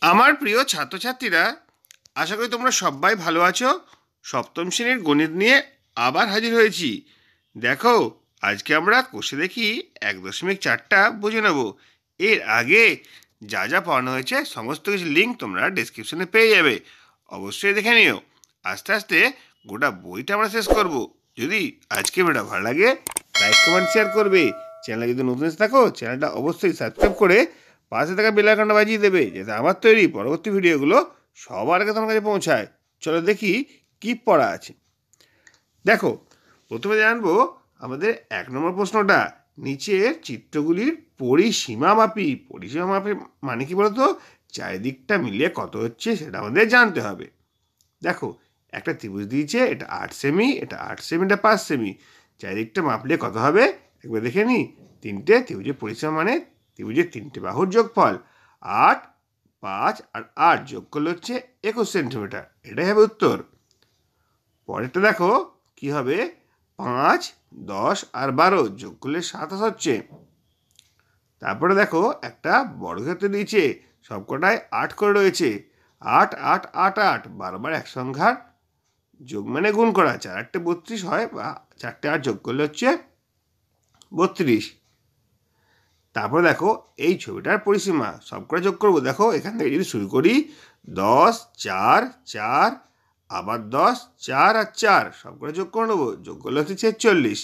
আমার প্রিয় ছাত্রছাত্রীরা, আশা করি তোমরা সবাই ভালো আছো। সপ্তম শ্রেণীর গণিত নিয়ে আবার হাজির হয়েছি। দেখো, আজকে আমরা কষে দেখি 1.4টা বুঝে নেব। এর আগে যা যা পড়ানো হয়েছে সমস্ত কিছু লিঙ্ক তোমরা ডেসক্রিপশনে পেয়ে যাবে, অবশ্যই দেখে নিও। আস্তে আস্তে গোটা বইটা আমরা শেষ করব। যদি আজকে ভিডিওটা ভালো লাগে, লাইক কমেন্ট শেয়ার করবে। চ্যানেলে যদি নতুন এসে থাকো, চ্যানেলটা অবশ্যই সাবস্ক্রাইব করে পাশে থাকা বেল আইকনটা বাজিয়ে দেবে, যাতে আমার তৈরি পরবর্তী ভিডিওগুলো সবার আগে তোমার কাছে পৌঁছায়। চলো দেখি কি পড়া আছে। দেখো, প্রথমে জানবো আমাদের 1 নম্বর প্রশ্নটা। নিচের চিত্রগুলির পরিসীমা মাপি। পরিসীমা মাপি মানে কি বলতো? চারিদিকটা মিলিয়ে কত হচ্ছে সেটা আমাদের জানতে হবে। দেখো, একটা ত্রিভুজ দিয়েছে, এটা 8 সেমি, এটা 8 সেমি, এটা 5 সেমি। চারিদিকটা মাপলে কত হবে একবার দেখে নি। তিনটে ত্রিভুজের পরিসীমা মানে ত্রিভুজের 3টে বাহুর যোগফল। 8, 5 আর 8 যোগ করলে হচ্ছে 21 সেন্টিমিটার। এটাই হবে উত্তর। পরেরটা দেখো কি হবে। 5, 10 আর 12 যোগ করলে 27 হচ্ছে। তারপরে দেখো একটা বর্গক্ষেত্র দিয়েছে, সবকটায় 8 করে রয়েছে। 8, 8, 8, 8 বারবার এক সংখ্যার যোগ মানে গুণ করা। 4 8 32 হয়, বা 4টে 8 যোগ করলে হচ্ছে 32। তারপরে দেখো এই ছবিটার পরিসীমা সবকটা যোগ করবো। দেখো এখান থেকে যদি শুরু করি, 10, 4, 4, আবার 10, 4 আর 4 সবকটা যোগ করে নেবো। যোগ করলে হচ্ছে 46।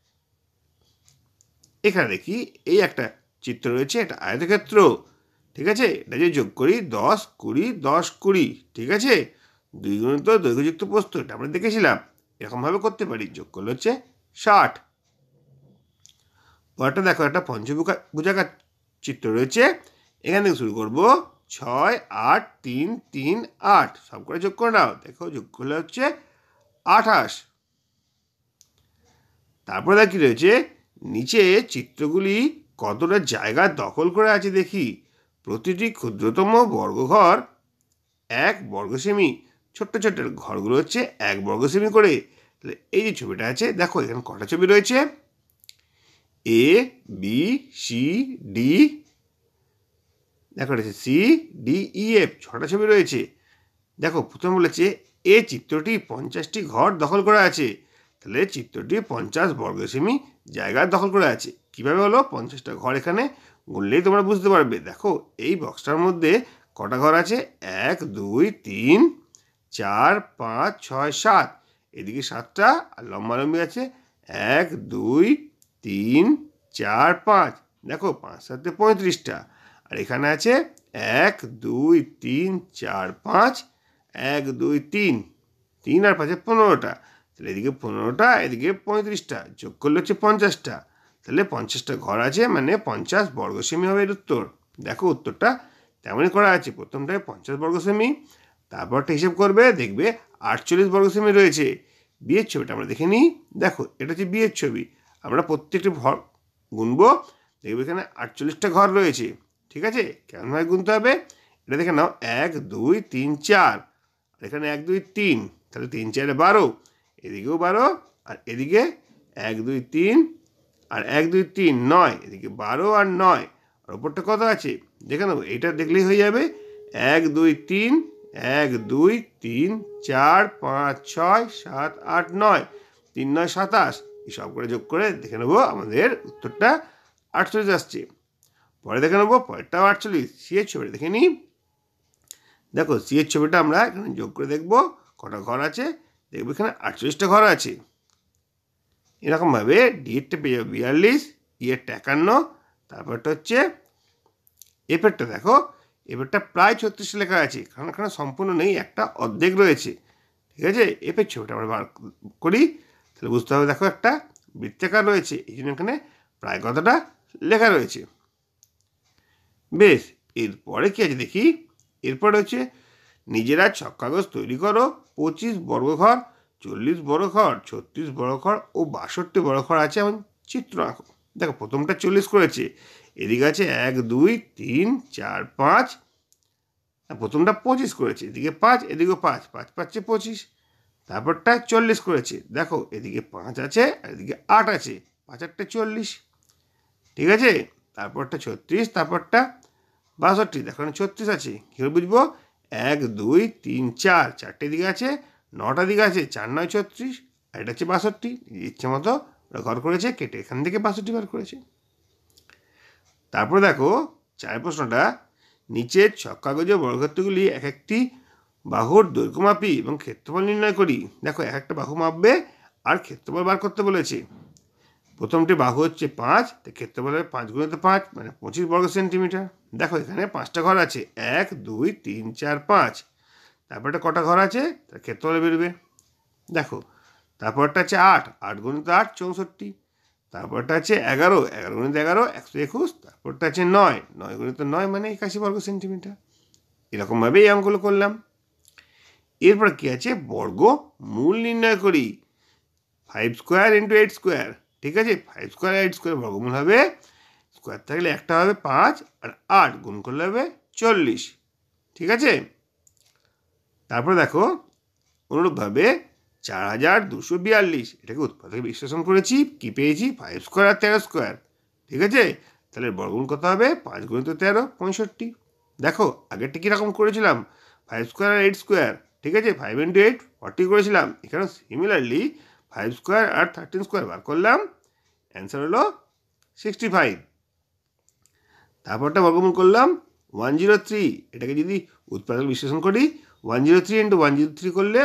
এখানে দেখি এই একটা চিত্র রয়েছে, এটা আয়তক্ষেত্র। ঠিক আছে, এটা যদি যোগ করি 10, 20, 10, 20। ঠিক আছে, 2 গুণিত দৈর্ঘ্যযুক্ত প্রস্থ, এটা আমরা দেখেছিলাম। এরকমভাবে করতে পারি। যোগ করলে হচ্ছে 60। পরটা দেখো একটা পঞ্চভুজাকার চিত্র রয়েছে। এখান থেকে শুরু করব। 6, 8, 3, 3, 8 সব করে যোগ করে নাও। দেখো যোগ করলে হচ্ছে 28। তারপরে দেখি রয়েছে নিচে চিত্রগুলি কতটা জায়গা দখল করে আছে দেখি। প্রতিটি ক্ষুদ্রতম বর্গঘর 1 বর্গ সেমি। ছোট্ট ছোট্ট ঘরগুলো হচ্ছে 1 বর্গ সেমি করে। তাহলে এই যে ছবিটা আছে, দেখো এখানে কটা ছবি রয়েছে? A, B, C, D. দেখো রয়েছে সি, ডি, ই, এফ। 6টা ছবি রয়েছে। দেখো প্রথমে বলেছে এ চিত্রটি 50টি ঘর দখল করে আছে। তাহলে চিত্রটি 50 বর্গ সেমি জায়গা দখল করে আছে। কিভাবে হলো? 50টা ঘর এখানে গুনলেই তোমরা বুঝতে পারবে। দেখো এই বক্সটার মধ্যে কটা ঘর আছে? 1, 2, 3, 4, 5, 6, 7। এদিকে 7টা আর লম্বালম্বি আছে 1, 2, 3, 4, 5। দেখো 5 7 35টা। আর এখানে আছে 1, 2, 3, 4, 5। 1, 2, 3, 3 আর 5 15টা। তাহলে এদিকে 15টা, এদিকে 35টা, যোগ করলে হচ্ছে 50টা। তাহলে 50টা ঘর আছে, মানে 50 বর্গ সেমি হবে এর উত্তর। দেখো উত্তরটা তেমনই করা আছে। প্রথমটায় 50 বর্গ সেমি, তারপরটা হিসেব করবে, দেখবে 48 বর্গ সেমি রয়েছে। বিয়ের ছবিটা আমরা দেখে নিই। দেখো এটা হচ্ছে বিয়ের ছবি। আমরা প্রত্যেকটি ঘর গুনবো, দেখবে এখানে 48টা ঘর রয়েছে। ঠিক আছে, কেমনভাবে গুনতে হবে এটা দেখে নাও। 1, 2, 3, 4। আর এখানে 1, 2, 3। তাহলে 3 4 12। এদিকেও 12, আর এদিকে 1, 2, 3 আর 1, 2, 3 9। এদিকে 12 আর 9। আর ওপরটা কত আছে দেখে নেবো। এইটা দেখলেই হয়ে যাবে। 1, 2, 3, 1, 2, 3, 4, 5, 6, 7, 8, 9। 3 9 27। এই সব করে যোগ করে দেখে নেবো, আমাদের উত্তরটা 48 আসছে। পরে দেখে নেবো পরেরটাও 48। সি এর ছবিটা দেখে নিই। দেখো সি এর ছবিটা আমরা এখানে যোগ করে দেখবো কটা ঘর আছে। দেখবো এখানে 48টা ঘর আছে। এরকমভাবে ডি এরটা পেয়ে যাবে 42, ই এরটা 51, তারপরটা হচ্ছে এফেরটা। দেখো এফেরটা প্রায় 36 লেখা আছে, কারণ এখানে সম্পূর্ণ নেই, একটা অর্ধেক রয়েছে। ঠিক আছে, এফের ছবিটা আমরা বার করি, তাহলে বুঝতে হবে। দেখো একটা বৃত্তাকার রয়েছে, এই জন্য এখানে প্রায় কথাটা লেখা রয়েছে। বেশ, এরপরে কি আছে দেখি। এরপরে হচ্ছে নিজেরা ছক কাগজ তৈরি করো। 25 বর্গঘর, 40 বর্গঘর, 36 বর্গঘর ও 62 বর্গঘর আছে এমন চিত্র আঁকো। দেখো প্রথমটা 40 করেছে, এদিকে আছে 1, 2, 3, 4, 5। প্রথমটা 25 করেছে, এদিকে 5, এদিকেও 5, 5 5 25। তারপরটা 40 করেছে, দেখো এদিকে 5 আছে আর এদিকে 8 আছে। 5 8 40। ঠিক আছে, তারপরটা 36, তারপরটা 62, দেখো এখানে 36 আছে। কী করে বুঝবো? 1 2 3 4, 4টে দিকে আছে, 9টা দিকে আছে, 4 9 36, আর এটা হচ্ছে 62। ইচ্ছে মতো ওরা ঘর করেছে, কেটে এখান থেকে 62 বার করেছে। তারপরে দেখো 4 প্রশ্নটা, নিচের ছক কাগজের বর্গক্ষেত্রগুলি এক একটি বাহুর দৈর্ঘ্য মাপি এবং ক্ষেত্রফল নির্ণয় করি। দেখো এক একটা বাহু মাপবে আর ক্ষেত্রফল বার করতে বলেছে। প্রথমটি বাহু হচ্ছে 5, তো ক্ষেত্রফল হবে 5 × 5 মানে 25 বর্গ সেন্টিমিটার। দেখো এখানে 5টা ঘর আছে, 1 2 3 4 5। তারপরটা কটা ঘর আছে তার ক্ষেত্রফল বেরোবে। দেখো তারপরটা আছে 8, 8 × 8 64। তারপরটা আছে 11, 11 × 11 121। তারপরটা আছে 9, 9 × 9 মানে 81 বর্গ সেন্টিমিটার। এরকমভাবে এই অঙ্কগুলো করলাম। এরপর কি আছে, বর্গ মূল নির্ণয় করি। 5 স্কোয়ার × 8 স্কোয়ার, ঠিক আছে। 5 স্কোয়ার 8 স্কোয়ার বর্গমূল হবে, স্কোয়ার থাকলে একটা হবে 5, আর 8 গুণ করলে হবে 40, ঠিক আছে। তারপরে দেখো অনুরূপভাবে 4242, এটাকে উৎপাদকে বিশ্লেষণ করেছি, কি পেয়েছি? 5 স্কোয়ার আর 13 স্কোয়ার, ঠিক আছে। তাহলে বর্গমূল কত হবে? 5 × 13 65। দেখো আগেরটা কীরকম করেছিলাম? 5 স্কোয়ার আর 8 স্কোয়ার, ঠিক আছে। 5 × 8 40 করেছিলাম। এখানে সিমিলারলি 5 স্কোয়ার আর 13 স্কোয়ার বার করলাম, অ্যান্সার হলো 65। তারপরটা বর্গমূল করলাম 103, এটাকে যদি উৎপাদক বিশ্লেষণ করি, 103 × 103 করলে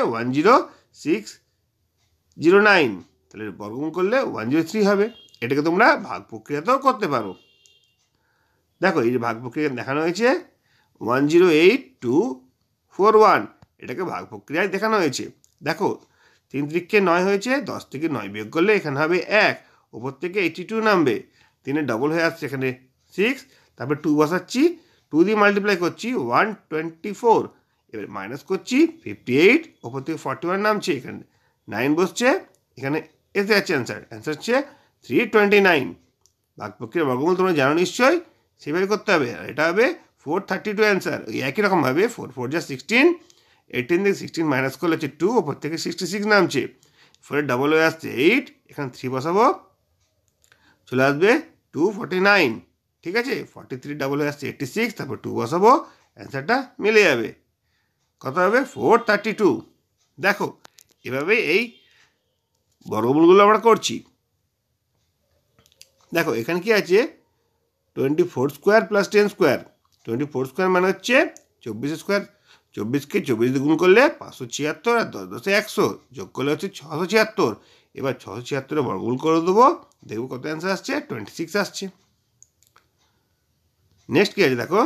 10609, তাহলে বর্গমূল করলে 103 হবে। এটাকে তোমরা ভাগ প্রক্রিয়াতেও করতে পারো। দেখো এই যে ভাগ প্রক্রিয়া দেখানো হয়েছে 108,241, এটাকে ভাগ প্রক্রিয়ায় দেখানো হয়েছে। দেখো 3 × 9 হয়েছে, 10 থেকে 9 বিয়োগ করলে এখানে হবে 1, ওপর থেকে 82 নামবে, 3-এর ডবল হয়ে আসছে এখানে 6, তারপর 2 বসাচ্ছি, 2 দিয়ে মাল্টিপ্লাই করছি 124, এবার মাইনাস করছি 58, ওপর থেকে 41 নামছে, এখানে 9 বসছে, এখানে এসে যাচ্ছে অ্যান্সার। অ্যান্সার হচ্ছে 329। ভাগ প্রক্রিয়ার বর্গমূল তোমরা জানো নিশ্চয়ই, সেভাবে করতে হবে। আর এটা হবে 432 অ্যান্সার। ওই একই রকমভাবে 4 4 যা 16, 18 থেকে 16 মাইনাস করলে হচ্ছে 2, ওপর থেকে 66 নামছে, 4-এর ডবল হয়ে আসছে 8, এখানে 3 বসাবো, চলে আসবে 249, ঠিক আছে। 43 ডবল হয়ে আসছে 86, তারপর 2 বসাবো, অ্যান্সারটা মিলে যাবে। কত হবে? 432। দেখো এভাবে এই বর্গমূলগুলো আমরা করছি। দেখো এখানে কি আছে, 24 স্কোয়ার প্লাস 10 স্কোয়ার। 24 স্কোয়ার মানে হচ্ছে 24 স্কোয়ার, 24কে 24 দিয়ে গুণ করলে 576, আর 10 10 100, যোগ করলে হচ্ছে 676। এবার 676-এর বর্গমূল করে দেবো, দেখবো কত অ্যান্সার আসছে, 26 আসছে। নেক্সট কি আছে দেখো,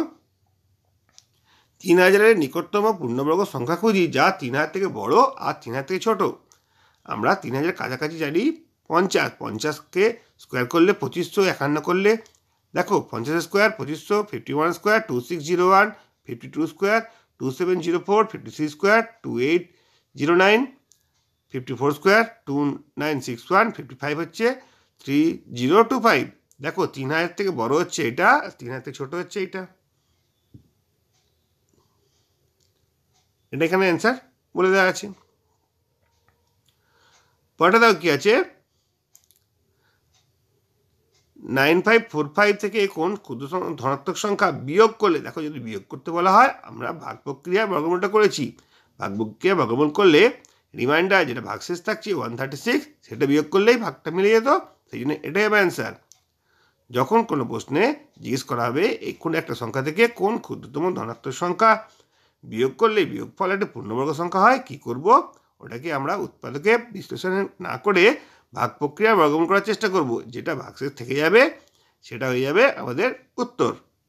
3000-এর নিকটতম পূর্ণবর্গ সংখ্যা খুঁজি যা 3000 থেকে বড় আর 3000 থেকে ছোট। আমরা 3000 কাছাকাছি জানি 50, 50কে স্কোয়ার করলে 2551 করলে, দেখো 50 square 2500, 51 square 2601, 52 square 2704, 53 square 2809, 54 square 2961, 55 হচ্ছে 3025। দেখো 3000 থেকে বড় হচ্ছে এটা, 3000 থেকে ছোট হচ্ছে এটা। এটা এখানে অ্যান্সার বলে দেওয়া আছে। পরেরটা দাও কি আছে, 9545 থেকে কোন ক্ষুদ্র ধনাত্মক সংখ্যা বিয়োগ করলে, দেখো যদি বিয়োগ করতে বলা হয়, আমরা ভাগ প্রক্রিয়া বর্গমূলটা করেছি, ভাগ প্রক্রিয়া বর্গমূল করলে রিমাইন্ডার যেটা ভাগশেষ থাকছে 136, সেটা বিয়োগ করলেই ভাগটা মিলে যেত, সেই জন্য এটাই হবে অ্যান্সার। যখন কোনো প্রশ্নে জিজ্ঞেস করা হবে এই কোনো একটা সংখ্যা থেকে কোন ক্ষুদ্রতম ধনাত্মক সংখ্যা বিয়োগ করলে বিয়োগফল একটা পূর্ণবর্গ সংখ্যা হয়, কি করব? ওটাকে আমরা উৎপাদকে বিশ্লেষণ না করে ভাগ প্রক্রিয়া বর্গমূল করার চেষ্টা করব, যেটা ভাগশেষ থেকে যাবে সেটা হয়ে যাবে আমাদের উত্তর।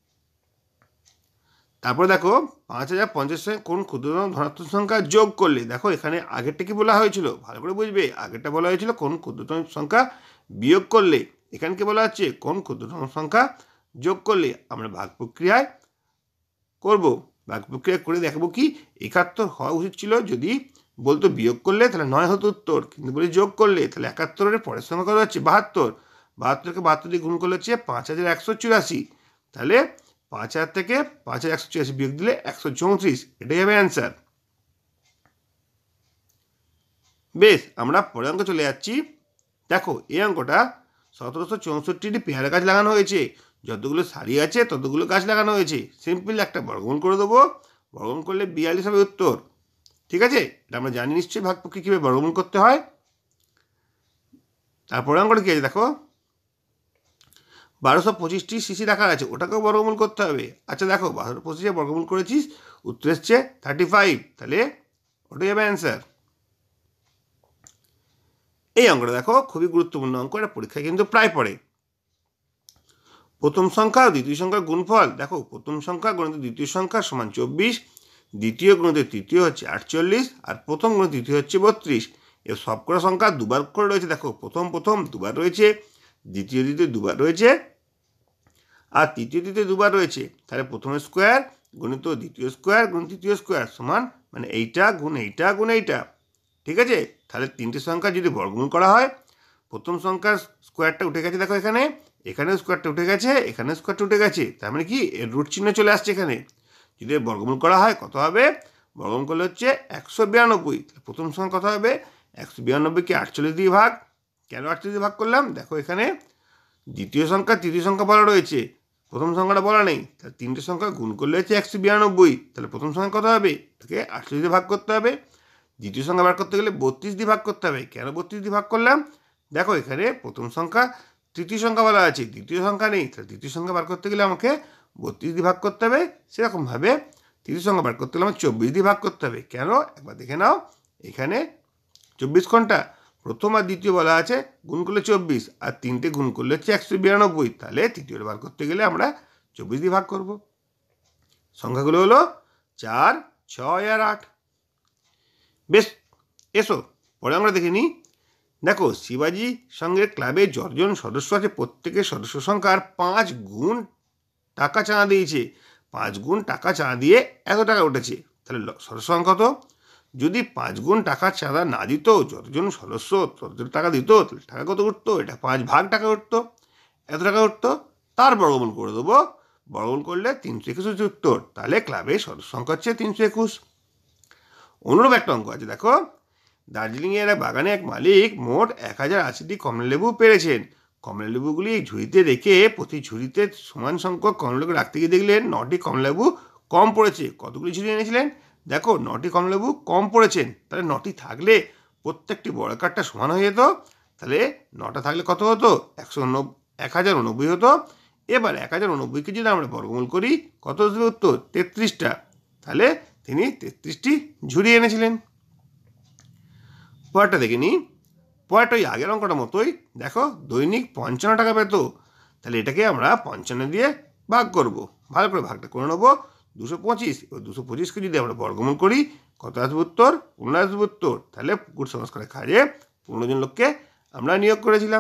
তারপর দেখো 5050 সঙ্গে কোন ক্ষুদ্রতম ধনাত্মক সংখ্যা যোগ করলে, দেখো এখানে আগেরটা কি বলা হয়েছিল, ভালো করে বুঝবে। আগেরটা বলা হয়েছিল কোন ক্ষুদ্রতম সংখ্যা বিয়োগ করলে, এখানে কি বলা হচ্ছে কোন ক্ষুদ্রতম সংখ্যা যোগ করলে। আমরা ভাগ প্রক্রিয়ায় করব, ভাগ প্রক্রিয়া করে দেখবো কি 71 হওয়া উচিত ছিল, যদি বলতো বিয়োগ করলে তাহলে 9 হতো উত্তর, কিন্তু বলি যোগ করলে তাহলে 71-এর পরের সংখ্যা কত হচ্ছে 72, 72কে 72 দিয়ে গুণ করলে হচ্ছে 5184, তাহলে 5000 থেকে 5184 বিয়োগ দিলে 134, এটাই হবে অ্যান্সার। বেশ, আমরা পরের অঙ্ক চলে যাচ্ছি। দেখো এই অঙ্কটা 1764টি পেয়ারা গাছ লাগানো হয়েছে, যতগুলো সারি আছে ততগুলো গাছ লাগানো হয়েছে। সিম্পল একটা বর্গমূল করে দেবো, বর্গমূল করলে 42 হবে উত্তর। ঠিক আছে, এটা আমরা জানি নিশ্চয়ই ভাগফলকে কীভাবে বর্গমূল করতে হয়। তারপরে অঙ্কটা কী আছে দেখো, 1225টি সিসি রাখা আছে, ওটাকেও বর্গমূল করতে হবে। আচ্ছা দেখো 1225 বর্গমূল করেছিস, উত্তর এসছে 35, তাহলে ওটাই হবে অ্যান্সার। এই অঙ্কটা দেখো খুবই গুরুত্বপূর্ণ অঙ্ক, এটা পরীক্ষায় কিন্তু প্রায় পড়ে। প্রথম সংখ্যা ও দ্বিতীয় সংখ্যার গুণফল দেখো, প্রথম সংখ্যা গুণিত দ্বিতীয় সংখ্যা সমান 24, দ্বিতীয় গুণিত তৃতীয় হচ্ছে 48, আর প্রথম গুণিত তৃতীয় হচ্ছে 32। এর সবকটা সংখ্যা দুবার করে রয়েছে, দেখো প্রথম দুবার রয়েছে, দ্বিতীয় দুবার রয়েছে, আর তৃতীয় দুবার রয়েছে। তাহলে প্রথমের স্কোয়ার গুণিত দ্বিতীয় স্কোয়ার গুণ তৃতীয় স্কোয়ার সমান মানে এইটা গুণ এইটা গুণ এইটা। ঠিক আছে, তাহলে তিনটে সংখ্যা যদি বর্গমূল করা হয়, প্রথম সংখ্যার স্কোয়ারটা উঠে গেছে দেখো, এখানেও স্কোয়ারটা উঠে গেছে, এখানে স্কোয়ারটা উঠে গেছে, তার মানে কি এর রুট চিহ্ন চলে আসছে এখানে। যদি বর্গমূল করা হয় কত হবে, বর্গমূল করলে হচ্ছে 192। প্রথম সংখ্যা কত হবে, 192কে 48 দিয়ে ভাগ। কেন 48 দিয়ে ভাগ করলাম, দেখো এখানে দ্বিতীয় সংখ্যা তৃতীয় সংখ্যা বলা রয়েছে, প্রথম সংখ্যাটা বলা নেই, তাহলে তিনটে সংখ্যা গুণ করলে হচ্ছে 192। তাহলে প্রথম সংখ্যা কত হবে, তাকে 48 দিয়ে ভাগ করতে হবে। দ্বিতীয় সংখ্যা বার করতে গেলে 32 দিয়ে ভাগ করতে হবে। কেন 32 দিয়ে ভাগ করলাম, দেখো এখানে প্রথম সংখ্যা তৃতীয় সংখ্যা বলা আছে, দ্বিতীয় সংখ্যা নেই, তাহলে দ্বিতীয় সংখ্যা বার করতে গেলে আমাকে 32 দিয়ে ভাগ করতে হবে। সেরকমভাবে তৃতীয় সংখ্যা বার করতে গেলে আমার 24 দিয়ে ভাগ করতে হবে। কেন, একবার দেখে নাও, এখানে 24 কোনটা, প্রথম আর দ্বিতীয় বলা আছে, গুণ করলে 24, আর তিনটে গুণ করলে হচ্ছে 192। তাহলে তৃতীয়টা বার করতে গেলে আমরা 24 দিয়ে ভাগ করব। সংখ্যাগুলো হলো 4, 6 আর 8। বেশ, এসো পরে আমরা দেখে নিই। দেখো শিবাজি সঙ্গে ক্লাবে যতজন সদস্য আছে প্রত্যেকের সদস্য সংখ্যার 5 গুণ টাকা চাঁদা দিয়েছে, 5 গুণ টাকা চাঁদা দিয়ে এত টাকা উঠেছে। তাহলে সদস্য সংখ্যা কত, যদি 5 গুণ টাকা চাঁদা না দিত, যতজন সদস্য ততজন টাকা দিত, তাহলে টাকা কত উঠতো, এটা 5 ভাগ টাকা উঠতো, এত টাকা উঠতো। তার বর্গমূল করে দেবো, বর্গমূল করলে 321 হচ্ছে উত্তর। তাহলে ক্লাবের সদস্য সংখ্যা হচ্ছে 321। অনুরূপ একটা অঙ্ক আছে দেখো, দার্জিলিংয়ের এক বাগানে এক মালিক মোট 1080টি কমলালেবু পেরেছেন। কমলালেবুগুলি ঝুড়িতে রেখে প্রতি ঝুড়িতে সমান সংখ্যক কমলালেবু রাখতে গিয়ে দেখলেন 9টি কমলালেবু কম পড়েছে। কতগুলি ঝুড়ি এনেছিলেন, দেখো 9টি কমলালেবু কম পড়েছেন, তাহলে 9টি থাকলে প্রত্যেকটি বর্গাকারটা সমান হয়ে যেত। তাহলে 9টা থাকলে কত হতো, 1089 হতো। এবার 1089কে যদি আমরা বর্গমূল করি কত আসবে উত্তর, 33টা। তাহলে তিনি 33টি ঝুড়ি এনেছিলেন। পরেরটা দেখে নিই, পরেরটা ওই আগের অঙ্কটার মতোই, দেখো দৈনিক 55 টাকা পেত, তাহলে এটাকে আমরা 55 দিয়ে ভাগ করব। ভালো করে ভাগটা করে নেবো, 225। এবার 225কে যদি আমরা বর্গমূল করি কত আসবে উত্তর, 15 আসবে উত্তর। তাহলে পুকুর সংস্কারের কাজে 15 জন লোককে আমরা নিয়োগ করেছিলাম।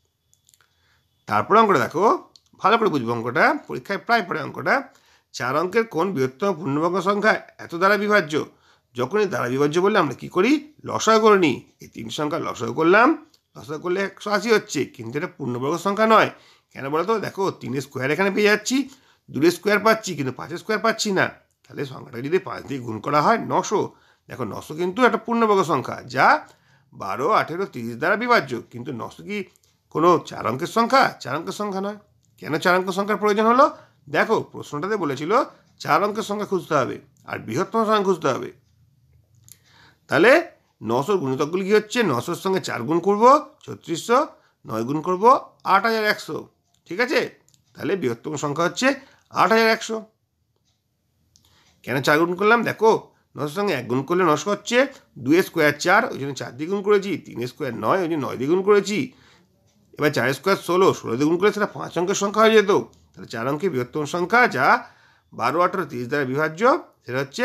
তারপর অঙ্কটা দেখো, ভালো করে বুঝবো অঙ্কটা, পরীক্ষায় প্রায় পড়ে অঙ্কটা। 4 অঙ্কের কোন বৃহত্তম পূর্ণবর্গ সংখ্যা এত দ্বারা বিভাজ্য। যখনই দ্বারা বিভাজ্য বললে আমরা কি করি, লসাগু করে নিই। এই 3 সংখ্যা লসাগু করলাম, লসাগু করলে 180 হচ্ছে, কিন্তু এটা পূর্ণবর্গ সংখ্যা নয়। কেন বলো তো, দেখো 3 স্কোয়ার এখানে পেয়ে যাচ্ছি, 2 স্কোয়ার পাচ্ছি, কিন্তু 5 স্কোয়ার পাচ্ছি না। তাহলে সংখ্যাটা যদি 5 দিয়ে গুণ করা হয় 900। দেখো 900 কিন্তু একটা পূর্ণবর্গ সংখ্যা, যা 12, 18, 30 দ্বারা বিভাজ্য। কিন্তু 900 কি কোনো 4 অঙ্কের সংখ্যা, 4 অঙ্কের সংখ্যা নয়। কেন 4 অঙ্কের সংখ্যার প্রয়োজন হলো, দেখো প্রশ্নটাতে বলেছিল 4 অঙ্কের সংখ্যা খুঁজতে হবে আর বৃহত্তম সংখ্যা খুঁজতে হবে। তাহলে 900 গুণিতকগুলি কী হচ্ছে, 900-র সঙ্গে 4 গুণ করবো 3600, 9 গুণ করবো 8100। ঠিক আছে, তাহলে বৃহত্তম সংখ্যা হচ্ছে 8100। কেন 4 গুণ করলাম, দেখো 900-র সঙ্গে 1 গুণ করলে 900 হচ্ছে, 2 স্কোয়ার 4, ওই জন্য 4 দিয়ে গুণ করেছি, 3 স্কোয়ার 9, ওই জন্য 9 দিয়ে গুণ করেছি। এবার 4 স্কোয়ার 16, 16 দিয়ে গুণ করলে সেটা 5 অঙ্কের সংখ্যা হয়ে যেত। তাহলে 4 অঙ্কের বৃহত্তম সংখ্যা যা 12, 18, 30 দ্বারা বিভাজ্য, সেটা হচ্ছে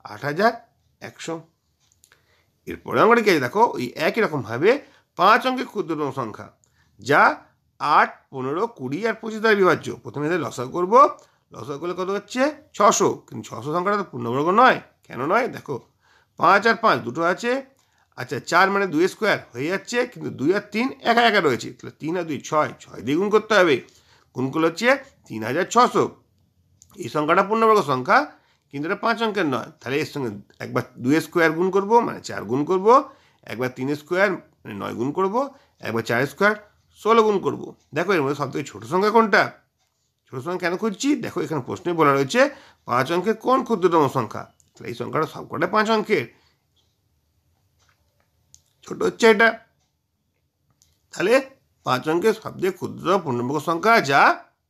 8100। এরপরে আমরা কি আছে দেখো, ওই একই রকমভাবে 5 অঙ্কের ক্ষুদ্রতম সংখ্যা যা 8, 15, 20 আর 25 দ্বারা বিভাজ্য। প্রথমে এদের লসাগু করবো, লসাগু করলে কত হচ্ছে 600, কিন্তু 600 সংখ্যাটা তো পূর্ণবর্গ নয়। কেন নয়, দেখো 5 আর 5 দুটো আছে, আচ্ছা 4 মানে 2 স্কোয়ার হয়ে যাচ্ছে, কিন্তু 2 আর 3 একা একা রয়েছে, তাহলে 3 আর 2 6, 6 দিয়ে গুণ করতে হবে। গুণ করলে হচ্ছে 3600। এই সংখ্যাটা পূর্ণবর্গ সংখ্যা, কিন্তু এটা 5 অঙ্কের নয়। তাহলে এর সঙ্গে একবার 2 স্কোয়ার গুণ করবো মানে 4 গুণ করবো, একবার 3 স্কোয়ার মানে 9 গুণ করবো, একবার 4 স্কোয়ার 16 গুণ করবো। দেখো এর মধ্যে সবথেকে ছোটো সংখ্যা কোনটা, ছোট সংখ্যা কেন খুঁজছি? দেখো এখানে প্রশ্নে বলা রয়েছে 5 অঙ্কের কোন ক্ষুদ্রতম সংখ্যা। তাহলে এই সংখ্যাটা সবকটা 5 অঙ্কের, ছোট হচ্ছে এটা। তাহলে 5 অঙ্কের সবচেয়ে ক্ষুদ্রতম পূর্ণবর্গ সংখ্যা যা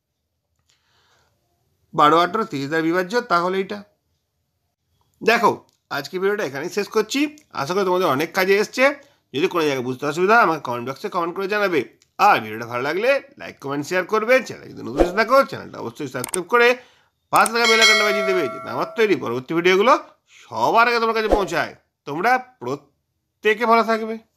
12, 18, 30 দ্বারা বিভাজ্য, তাহলে এটা। দেখো আজকে ভিডিওটা এখানেই শেষ করছি। আশা করি তোমাদের অনেক কাজে এসছে। যদি কোনো জায়গায় বুঝতে অসুবিধা হয় আমাকে কমেন্ট বক্সে কমেন্ট করে জানাবে। আর ভিডিওটা ভালো লাগলে লাইক কমেন্ট শেয়ার করবে। চ্যানেল যদি নতুন এসে থাকো চ্যানেলটা অবশ্যই সাবস্ক্রাইব করে পাশে থাকা বেল আইকনটা বাজিয়ে দেবে, যাতে আমার তৈরি পরবর্তী ভিডিওগুলো সবার আগে তোমার কাছে পৌঁছায়। তোমরা প্রত্যেকে ভালো থাকবে।